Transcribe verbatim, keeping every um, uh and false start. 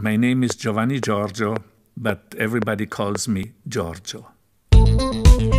My name is Giovanni Giorgio, but everybody calls me Giorgio.